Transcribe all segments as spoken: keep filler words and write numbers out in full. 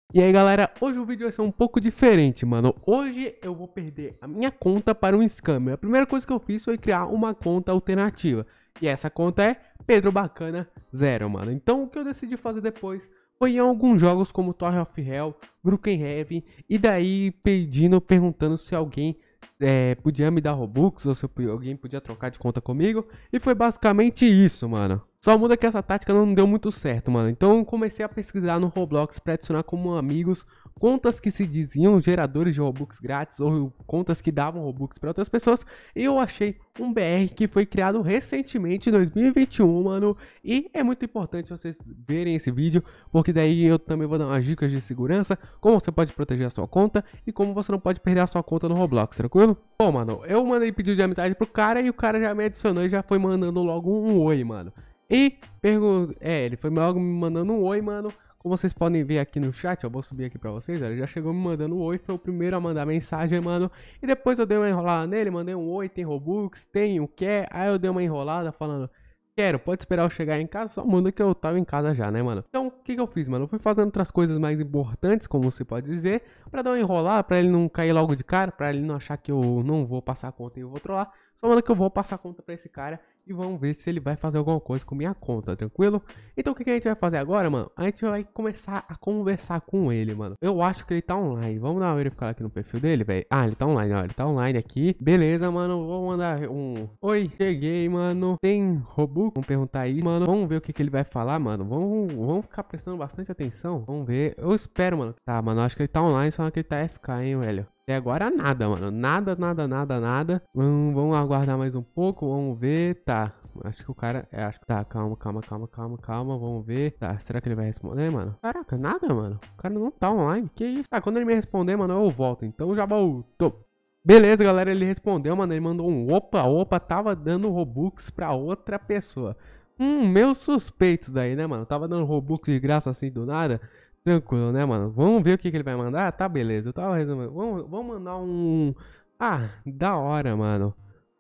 E aí galera, hoje o vídeo vai ser um pouco diferente, mano. Hoje eu vou perder a minha conta para um scammer. A primeira coisa que eu fiz foi criar uma conta alternativa. E essa conta é Pedro Bacana zero, mano. Então o que eu decidi fazer depois foi em alguns jogos como Tower of Hell, Brookhaven. E daí pedindo, perguntando se alguém é, podia me dar Robux ou se alguém podia trocar de conta comigo. E foi basicamente isso, mano. Só muda que essa tática não deu muito certo, mano. Então eu comecei a pesquisar no Roblox pra adicionar como amigos contas que se diziam geradores de Robux grátis ou contas que davam Robux pra outras pessoas. E eu achei um B R que foi criado recentemente em dois mil e vinte e um, mano. E é muito importante vocês verem esse vídeo, porque daí eu também vou dar umas dicas de segurança, como você pode proteger a sua conta e como você não pode perder a sua conta no Roblox, tranquilo? Bom, mano, eu mandei pedido de amizade pro cara e o cara já me adicionou e já foi mandando logo um oi, mano. E pergunta, é, ele foi logo me mandando um oi, mano. Como vocês podem ver aqui no chat, eu vou subir aqui pra vocês, ele já chegou me mandando um oi, foi o primeiro a mandar mensagem, mano. E depois eu dei uma enrolada nele, mandei um oi, tem Robux, tem o quer. Aí eu dei uma enrolada falando, quero, pode esperar eu chegar em casa, só manda que eu tava em casa já, né, mano. Então, o que que eu fiz, mano? Eu fui fazendo outras coisas mais importantes, como você pode dizer, pra dar uma enrolada, pra ele não cair logo de cara, pra ele não achar que eu não vou passar a conta e eu vou trollar. Só manda que eu vou passar a conta pra esse cara e vamos ver se ele vai fazer alguma coisa com minha conta, tranquilo? Então o que, que a gente vai fazer agora, mano? A gente vai começar a conversar com ele, mano. Eu acho que ele tá online. Vamos dar uma verificada aqui no perfil dele, velho. Ah, ele tá online, ó. Ele tá online aqui. Beleza, mano. Vou mandar um... Oi, cheguei, mano. Tem Robux? Vamos perguntar aí, mano. Vamos ver o que, que ele vai falar, mano. Vamos, vamos ficar prestando bastante atenção. Vamos ver. Eu espero, mano. Tá, mano. Eu acho que ele tá online, só que ele tá F K, hein, velho. Até agora nada, mano. Nada, nada, nada, nada. Vamos, vamos aguardar mais um pouco. Vamos ver. Tá. Acho que o cara... É, acho que tá. Calma, calma, calma, calma, calma. Vamos ver. Tá. Será que ele vai responder, mano? Caraca, nada, mano. O cara não tá online. Que isso? Tá, quando ele me responder, mano, eu volto. Então já voltou. Beleza, galera. Ele respondeu, mano. Ele mandou um opa, opa. Tava dando Robux pra outra pessoa. Hum, meus suspeitos daí, né, mano? Tava dando Robux de graça assim do nada. Tranquilo, né, mano? Vamos ver o que, que ele vai mandar? Tá, beleza. Eu tava resumindo. Vamos, vamos mandar um... Ah, da hora, mano.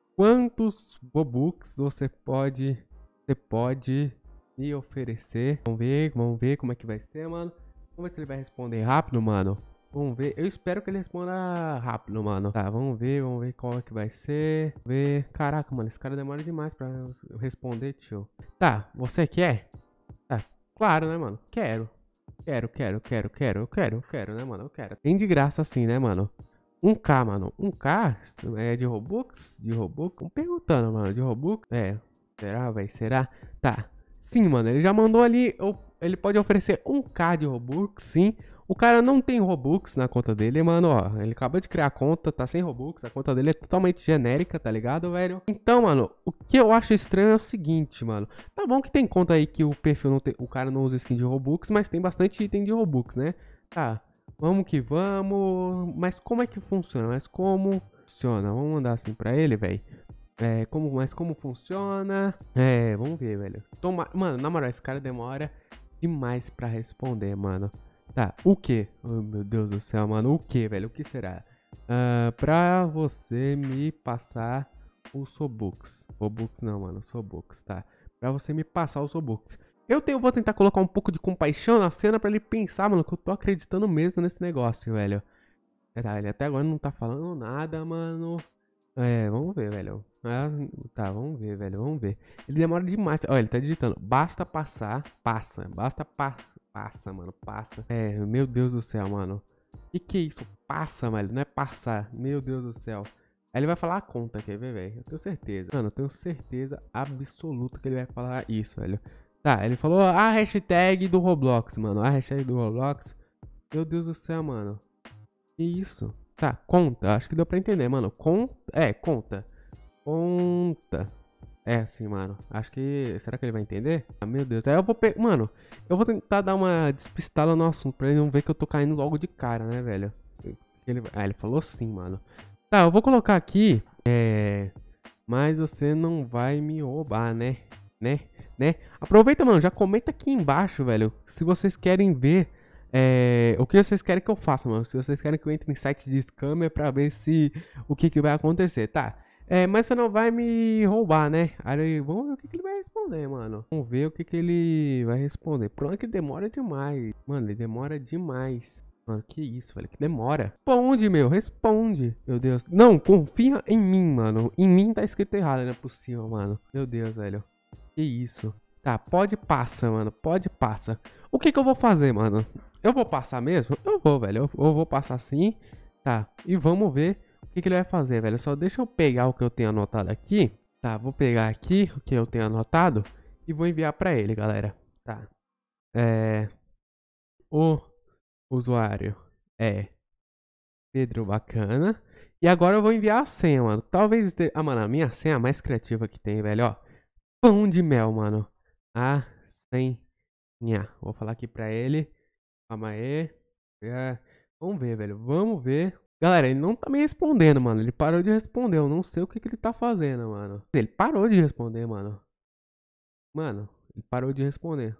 Quantos Robux você pode... Você pode me oferecer? Vamos ver, vamos ver como é que vai ser, mano. Vamos ver se ele vai responder rápido, mano. Vamos ver. Eu espero que ele responda rápido, mano. Tá, vamos ver, vamos ver qual é que vai ser. Vamos ver. Caraca, mano, esse cara demora demais pra eu responder, tio. Tá, você quer? Tá, claro, né, mano? Quero. Quero, quero, quero, quero, eu quero, eu quero, né, mano? Eu quero. Tem de graça assim, né, mano? um K, mano. um K é de Robux? De Robux? Tô perguntando, mano. De Robux? É. Será, velho? Será? Tá. Sim, mano. Ele já mandou ali. Ele pode oferecer um K de Robux, sim. O cara não tem Robux na conta dele, mano, ó. Ele acabou de criar a conta, tá sem Robux. A conta dele é totalmente genérica, tá ligado, velho? Então, mano, o que eu acho estranho é o seguinte, mano. Tá bom que tem conta aí que o perfil não tem... O cara não usa skin de Robux, mas tem bastante item de Robux, né? Tá, vamos que vamos. Mas como é que funciona? Mas como funciona? Vamos mandar assim pra ele, velho. É, como... Mas como funciona? É, vamos ver, velho. Toma... Mano, na moral, esse cara demora demais pra responder, mano. Tá, o que? Oh, meu Deus do céu, mano. O que, velho? O que será? Uh, pra você me passar os Robux. Robux não, mano. Robux, tá. Pra você me passar os Robux. Eu tenho, vou tentar colocar um pouco de compaixão na cena pra ele pensar, mano, que eu tô acreditando mesmo nesse negócio, velho. É, tá, ele até agora não tá falando nada, mano. É, vamos ver, velho. Ah, tá, vamos ver, velho. Vamos ver. Ele demora demais. Olha, ele tá digitando. Basta passar. Passa. Basta passar. Passa, mano, passa. É, meu Deus do céu, mano. Que que é isso? Passa, velho, não é passar. Meu Deus do céu. Aí ele vai falar a conta, quer ver, velho? Eu tenho certeza. Mano, eu tenho certeza absoluta que ele vai falar isso, velho. Tá, ele falou a hashtag do Roblox, mano. A hashtag do Roblox. Meu Deus do céu, mano. Que isso? Tá, conta. Acho que deu pra entender, mano. Conta. É, conta. Conta. É assim, mano. Acho que... Será que ele vai entender? Ah, meu Deus. Aí eu vou... Pe... Mano, eu vou tentar dar uma despistada no assunto pra ele não ver que eu tô caindo logo de cara, né, velho? Ele... Ah, ele falou sim, mano. Tá, eu vou colocar aqui... É... Mas você não vai me roubar, né? Né? Né? Aproveita, mano. Já comenta aqui embaixo, velho. Se vocês querem ver... É... O que vocês querem que eu faça, mano? Se vocês querem que eu entre em site de scammer pra ver se... O que que vai acontecer, tá? É, mas você não vai me roubar, né? Aí, vamos ver o que, que ele vai responder, mano. Vamos ver o que, que ele vai responder. Pronto, que demora demais. Mano, ele demora demais. Mano, que isso, velho, que demora. Responde, meu, responde. Meu Deus. Não, confia em mim, mano. Em mim tá escrito errado, não é possível, mano. Meu Deus, velho. Que isso. Tá, pode passa, mano. Pode passa. O que que eu vou fazer, mano? Eu vou passar mesmo? Eu vou, velho. Eu, eu vou passar sim. Tá, e vamos ver o que, que ele vai fazer, velho. Só deixa eu pegar o que eu tenho anotado aqui. Tá, vou pegar aqui o que eu tenho anotado e vou enviar pra ele, galera. Tá. É... O usuário é Pedro Bacana. E agora eu vou enviar a senha, mano. Talvez... De... Ah, mano, a minha senha é a mais criativa que tem, velho, ó. Pão de mel, mano. A senha. Vou falar aqui pra ele. Calma aí. É... Vamos ver, velho. Vamos ver. Galera, ele não tá me respondendo, mano. Ele parou de responder. Eu não sei o que, que ele tá fazendo, mano. Ele parou de responder, mano. Mano, ele parou de responder.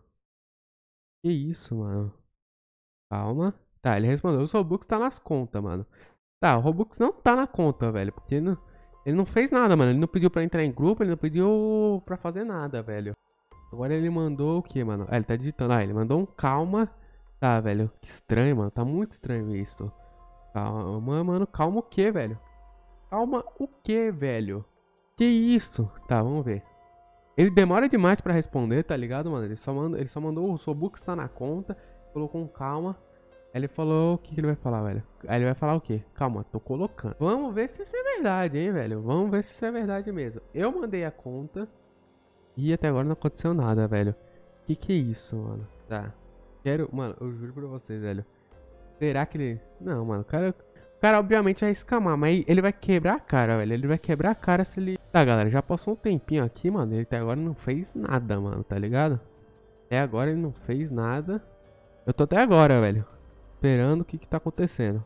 Que isso, mano? Calma. Tá, ele respondeu. O Robux tá nas contas, mano. Tá, o Robux não tá na conta, velho. Porque ele não, ele não fez nada, mano. Ele não pediu pra entrar em grupo. Ele não pediu pra fazer nada, velho. Agora ele mandou o que, mano? Ah, ele tá digitando. Ah, ele mandou um calma. Tá, velho. Que estranho, mano. Tá muito estranho isso. Calma, mano. Calma o que, velho? Calma o que, velho? Que isso? Tá, vamos ver. Ele demora demais pra responder, tá ligado, mano? Ele só, manda, ele só mandou o Robux tá na conta. Colocou um calma. Aí ele falou... O que, que ele vai falar, velho? Aí ele vai falar o quê? Calma, tô colocando. Vamos ver se isso é verdade, hein, velho? Vamos ver se isso é verdade mesmo. Eu mandei a conta. E até agora não aconteceu nada, velho. Que que é isso, mano? Tá. Quero... Mano, eu juro pra vocês, velho. Será que ele... Não, mano, o cara... O cara obviamente vai escamar, mas ele vai quebrar a cara, velho. Ele vai quebrar a cara se ele... Tá, galera, já passou um tempinho aqui, mano. Ele até agora não fez nada, mano, tá ligado? Até agora ele não fez nada. Eu tô até agora, velho, esperando o que que tá acontecendo.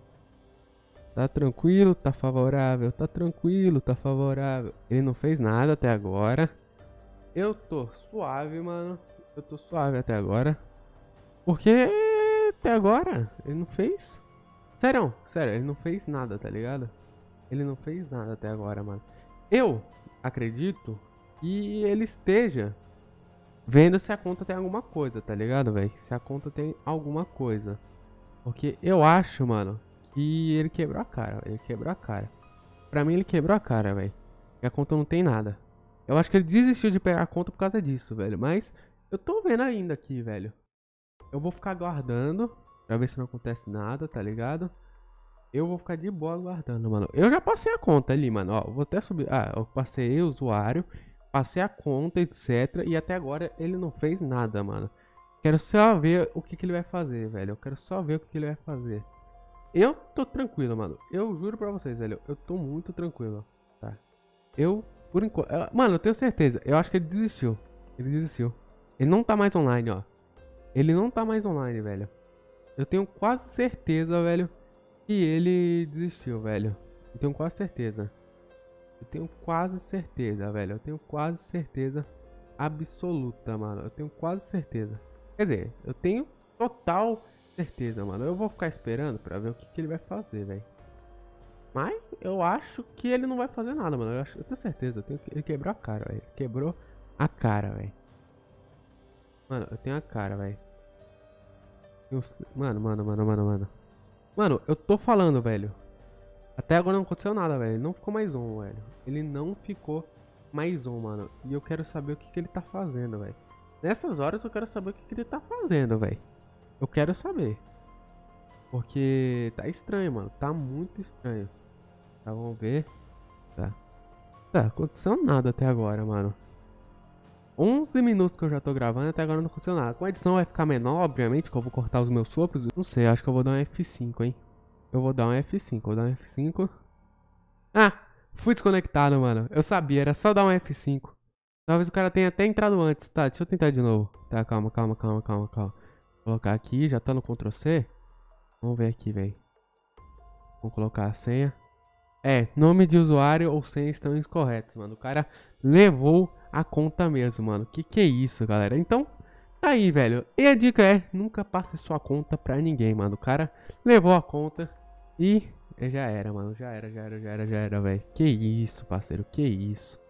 Tá tranquilo, tá favorável. Tá tranquilo, tá favorável. Ele não fez nada até agora. Eu tô suave, mano. Eu tô suave até agora. Porque até agora ele não fez. Sério, sério, ele não fez nada, tá ligado? Ele não fez nada até agora, mano. Eu acredito que ele esteja vendo se a conta tem alguma coisa, tá ligado, velho? Se a conta tem alguma coisa. Porque eu acho, mano, que ele quebrou a cara. Ele quebrou a cara. Pra mim ele quebrou a cara, velho. E a conta não tem nada. Eu acho que ele desistiu de pegar a conta por causa disso, velho. Mas eu tô vendo ainda aqui, velho. Eu vou ficar aguardando pra ver se não acontece nada, tá ligado? Eu vou ficar de boa aguardando, mano. Eu já passei a conta ali, mano. Ó, vou até subir. Ah, eu passei o usuário. Passei a conta, etcétera. E até agora ele não fez nada, mano. Quero só ver o que, que ele vai fazer, velho. Eu quero só ver o que, que ele vai fazer. Eu tô tranquilo, mano. Eu juro pra vocês, velho. Eu tô muito tranquilo, tá? Eu, por enquanto... Mano, eu tenho certeza. Eu acho que ele desistiu. Ele desistiu. Ele não tá mais online, ó. Ele não tá mais online, velho. Eu tenho quase certeza, velho, que ele desistiu, velho. Eu tenho quase certeza. Eu tenho quase certeza, velho. Eu tenho quase certeza absoluta, mano. Eu tenho quase certeza. Quer dizer, eu tenho total certeza, mano. Eu vou ficar esperando pra ver o que, que ele vai fazer, velho. Mas eu acho que ele não vai fazer nada, mano. Eu, acho, eu tenho certeza. Eu tenho, ele quebrou a cara, velho. Quebrou a cara, velho. Mano, eu tenho a cara, velho. Mano, mano, mano, mano, mano. Mano, eu tô falando, velho. Até agora não aconteceu nada, velho. Ele não ficou mais um, velho. Ele não ficou mais um, mano. E eu quero saber o que, que ele tá fazendo, velho. Nessas horas eu quero saber o que, que ele tá fazendo, velho. Eu quero saber. Porque tá estranho, mano. Tá muito estranho. Tá, vamos ver. Tá. Tá, aconteceu nada até agora, mano. onze minutos que eu já tô gravando, até agora não aconteceu nada. Com a edição vai ficar menor, obviamente, que eu vou cortar os meus sopros. Não sei, acho que eu vou dar um F cinco, hein. Eu vou dar um F cinco, vou dar um F cinco. Ah, fui desconectado, mano. Eu sabia, era só dar um F cinco. Talvez o cara tenha até entrado antes. Tá, deixa eu tentar de novo. Tá, calma, calma, calma, calma, calma. Vou colocar aqui, já tá no control C. Vamos ver aqui, velho. Vamos colocar a senha. É, nome de usuário ou senha estão incorretos, mano. O cara levou a conta mesmo, mano. Que que é isso, galera? Então, tá aí, velho. E a dica é, nunca passe sua conta pra ninguém, mano. O cara levou a conta e Já era, mano. Já era, já era, já era, já era, velho. Que isso, parceiro. Que isso.